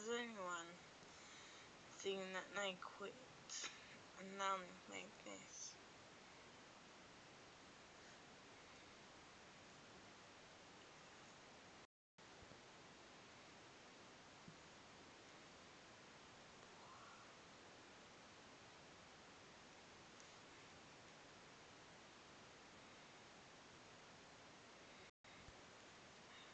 Has anyone seen that they quit and now they make this?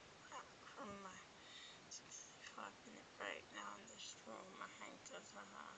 From my 65-minute break now, and this room, I hate it.